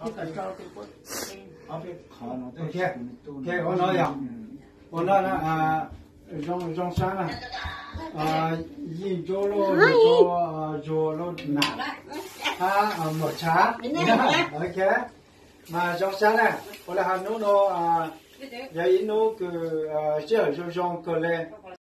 ok con nói rồi con nói là trong sáng này nhìn chỗ lô chỗ lô nặng một chá ok mà trong sáng này con là hàng nô vậy nô cứ chơi trong cái lên